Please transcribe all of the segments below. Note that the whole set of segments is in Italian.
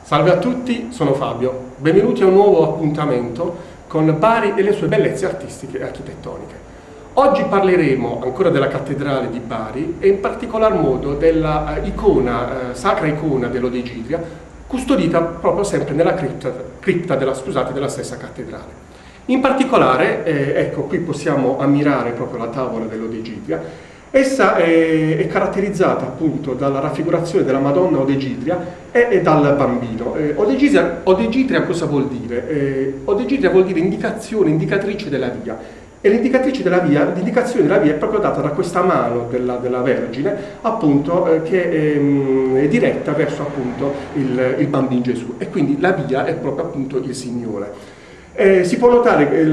Salve a tutti, sono Fabio. Benvenuti a un nuovo appuntamento con Bari e le sue bellezze artistiche e architettoniche. Oggi parleremo ancora della cattedrale di Bari e in particolar modo della sacra icona dell'Odegidria, custodita proprio sempre nella cripta della stessa cattedrale. In particolare, ecco, qui possiamo ammirare proprio la tavola dell'Odegidria. Essa è caratterizzata appunto dalla raffigurazione della Madonna Odegidria e dal bambino. Odegidria cosa vuol dire? Odegidria vuol dire indicatrice della via. E l'indicazione della via è proprio data da questa mano della Vergine, appunto, che è diretta verso appunto il bambino Gesù. E quindi la via è proprio appunto il Signore. Si può notare che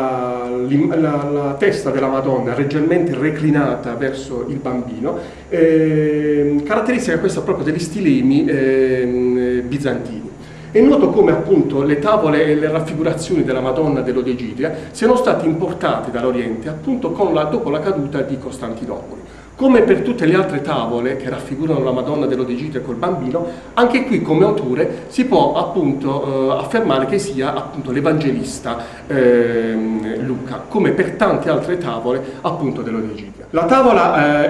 la testa della Madonna leggermente reclinata verso il bambino, caratteristica questa proprio degli stilemi bizantini. È noto come appunto le tavole e le raffigurazioni della Madonna dell'Odegidria siano state importate dall'Oriente appunto dopo la caduta di Costantinopoli. Come per tutte le altre tavole che raffigurano la Madonna dell'Odegidria col bambino, anche qui come autore si può appunto affermare che sia appunto l'Evangelista Luca, come per tante altre tavole appunto dell'Odegidria. La tavola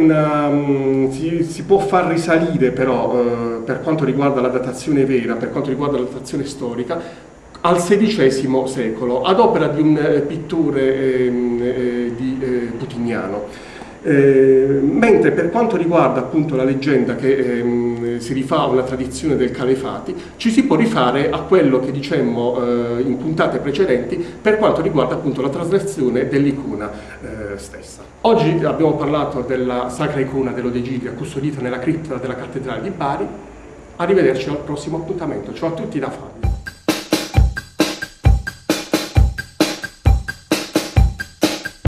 si può far risalire però per quanto riguarda la datazione vera, per quanto riguarda la datazione storica, al XVI secolo, ad opera di un pittore putignano. Mentre per quanto riguarda appunto la leggenda che si rifà a una tradizione del Calefati, ci si può rifare a quello che dicemmo in puntate precedenti per quanto riguarda appunto la traslazione dell'icona stessa. Oggi abbiamo parlato della sacra icona dell'Odegidria custodita nella cripta della cattedrale di Bari. Arrivederci al prossimo appuntamento. Ciao a tutti da Fabio.